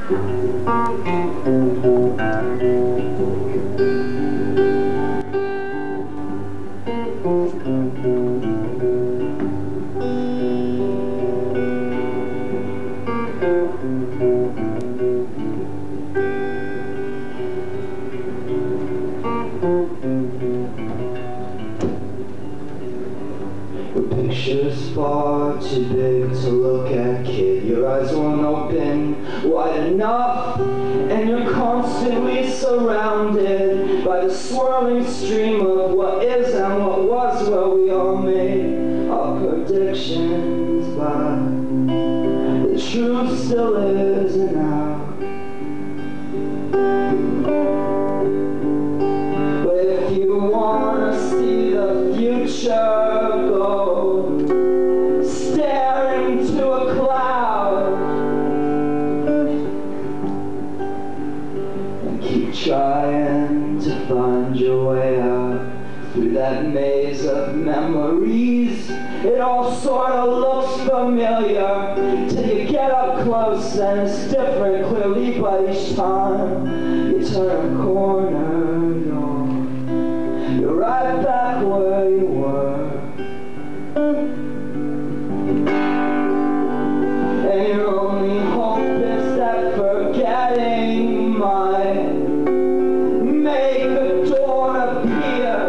Picture's far too big to look at, kid. Your eyes won't open wide enough, and you're constantly surrounded by the swirling stream of what is and what was, where we all made our predictions, but the truth still isn't out. But if you wanna see the future, go stare into a cloud and keep trying to find your way out through that maze of memories. It all sort of looks familiar till you get up close and it's different clearly, but each time you turn a corner, you're right back where you were. And your only hope is that forgetting might make the dawn appear.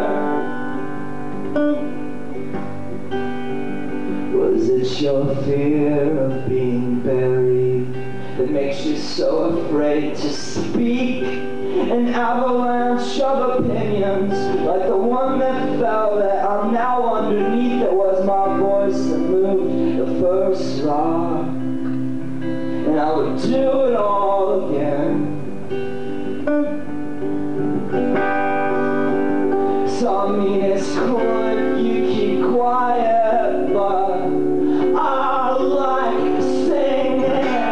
Was it your fear of being buried that makes you so afraid to speak? An avalanche of opinions, like the one that fell that I'm now underneath. It was my voice that moved the first rock, and I would do it all again. So I mean, it's cool if you keep quiet, but I like singing.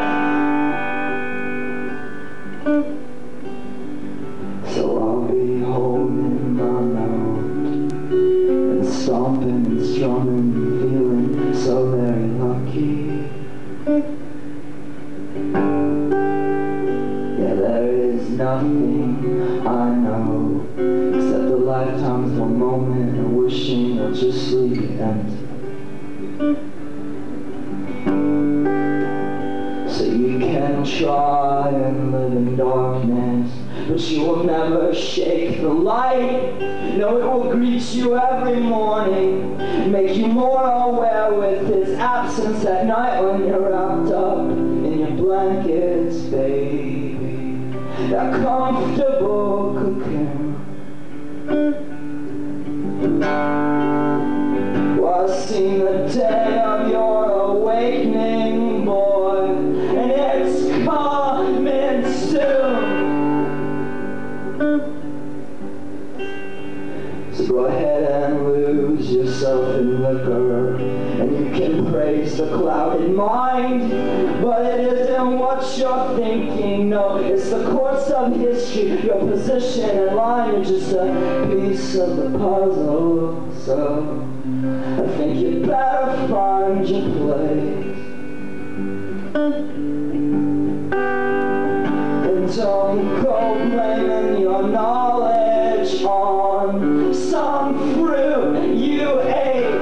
So I'll be holding my note and stomping and strumming, feeling so very lucky. Yeah, there is nothing I know except the lifetime's one moment and wishing will just leave empty. So you can try and live in darkness, but you will never shake the light. No, it will greet you every morning, make you more aware with its absence at night when you're wrapped up in your blankets, baby. That comfortable cocoon. Well, I've seen the day of your awakening, boy, and it's coming soon. So go ahead and lose yourself in liquor, and you can praise the clouded mind, but it isn't what you're thinking, no, it's the course of history, your position in line, you're just a piece of the puzzle. So I think you better find your place, and don't go blaming your knowledge on some fruit you ate.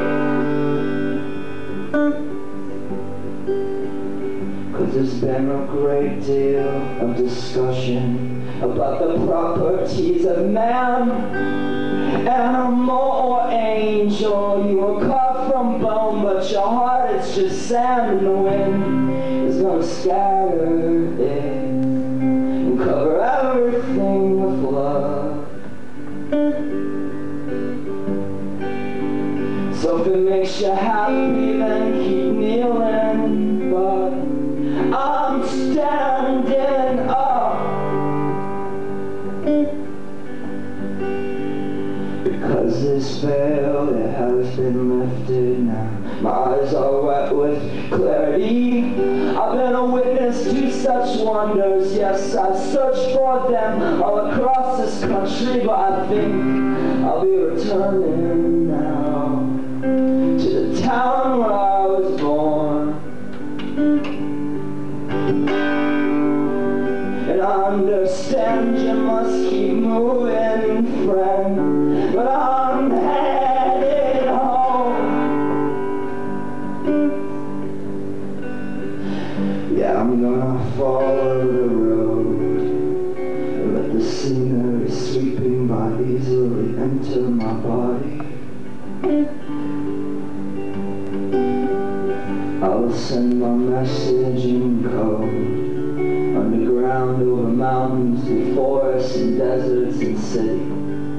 'Cause there's been a great deal of discussion about the properties of man, animal or angel. You were cut from bone, but your heart is just sand, and the wind is gonna scatter it and cover everything with love. So if it makes you happy, then keep kneeling, but I'm standing up. Because this veil, it has been lifted now. My eyes are wet with clarity. I've been a witness to such wonders. Yes, I've searched for them all across this country, but I think I'll be returning now to the town where I was born. understand you must keep moving, friend, but I'm headed home. Yeah, I'm gonna follow the road, let the scenery sweeping by easily enter my body. I'll send my message in code, underground, over mountains, through forests and deserts and cities.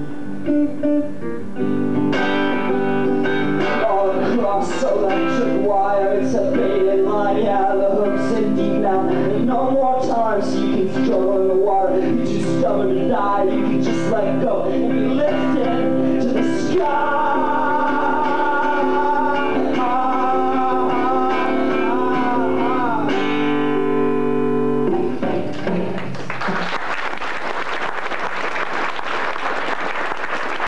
All across electric wire, it's a faded line, yeah, the hook's in deep now. And no more time, so you can struggle in the water. You're too stubborn to die, you can just let go.